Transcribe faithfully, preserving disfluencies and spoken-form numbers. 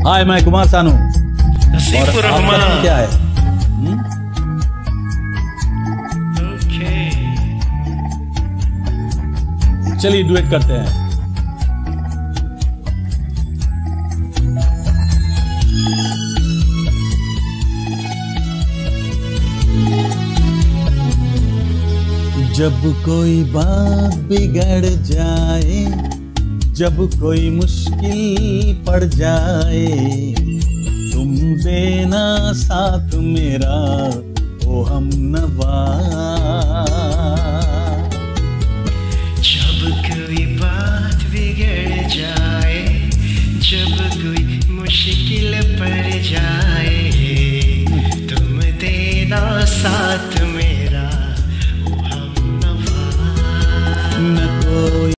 हाय, मैं कुमार सानू। और आपका नाम क्या है? चलिए डुएट करते हैं। जब कोई बात बिगड़ जाए, जब कोई मुश्किल पड़ जाए, तुम देना साथ मेरा ओ हमनवा।